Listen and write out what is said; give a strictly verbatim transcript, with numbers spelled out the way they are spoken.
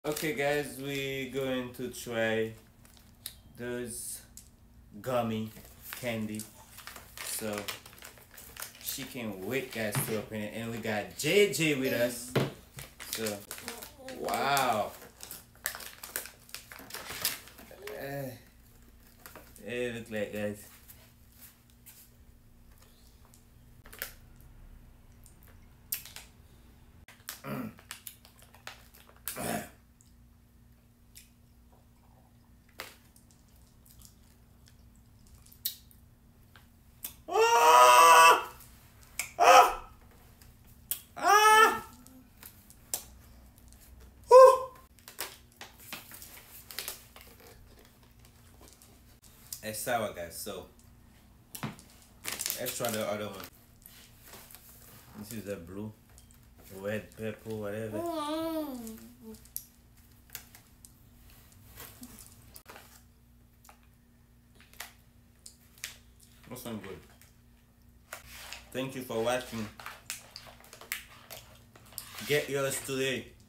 Okay guys, we're going to try those gummy candy. So she can't wait guys to open it, and we got J J with us. So wow. Uh, it look like guys. It's sour guys, so let's try the other one. This is a blue, red, purple, whatever. This one good. Thank you for watching. Get yours today.